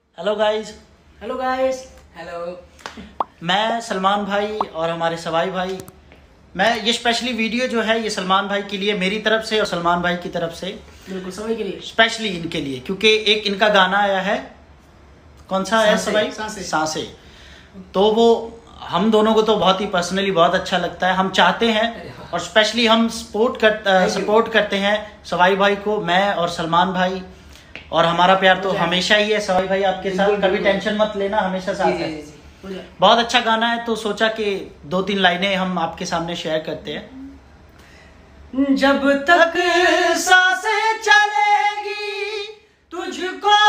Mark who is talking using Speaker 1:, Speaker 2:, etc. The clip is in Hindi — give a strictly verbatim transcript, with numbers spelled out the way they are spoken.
Speaker 1: Hello guys.
Speaker 2: Hello guys. Hello.
Speaker 1: मैं सलमान भाई और हमारे सवाई भाई, मैं ये स्पेशली वीडियो जो है ये सलमान भाई के लिए मेरी तरफ से और सलमान भाई की तरफ से,
Speaker 2: बिल्कुल सवाई के लिए,
Speaker 1: स्पेशली इनके लिए, क्योंकि एक इनका गाना आया है, कौन सा है सवाई?
Speaker 2: सांसे।
Speaker 1: सांसे। तो वो हम दोनों को तो बहुत ही पर्सनली बहुत अच्छा लगता है। हम चाहते हैं और स्पेशली हम सपोर्ट कर सपोर्ट करते हैं सवाई भाई को, मैं और सलमान भाई, और हमारा प्यार तो हमेशा ही है सवाई भाई आपके साथ, कभी टेंशन मत लेना, हमेशा साथ है। बहुत अच्छा गाना है, तो सोचा कि दो तीन लाइनें हम आपके सामने शेयर करते हैं।
Speaker 2: जब तक सांसें चलेगी तुझको